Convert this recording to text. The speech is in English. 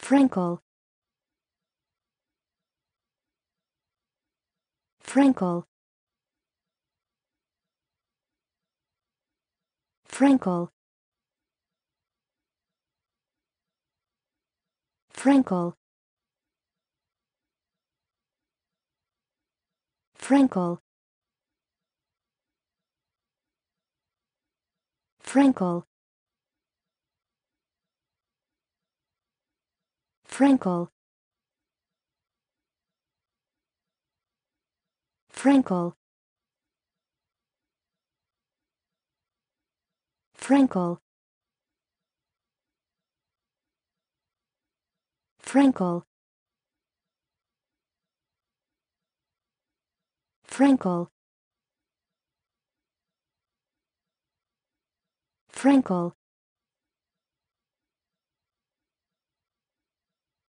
Frenkel. Frenkel. Frenkel. Frenkel. Frenkel. Frenkel. Frenkel. Frenkel. Frenkel. Frenkel. Frenkel. Frenkel.